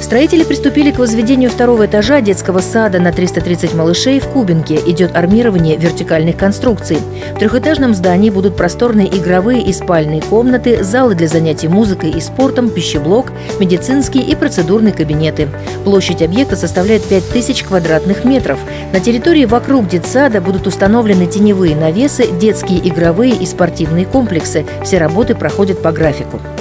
Строители приступили к возведению второго этажа детского сада на 330 малышей в Кубинке. Идет армирование вертикальных конструкций. В трехэтажном здании будут просторные игровые и спальные комнаты, залы для занятий музыкой и спортом, пищеблок, медицинские и процедурные кабинеты. Площадь объекта составляет 5000 квадратных метров. На территории вокруг детсада будут установлены теневые навесы, детские игровые и спортивные комплексы. Все работы проходят по графику.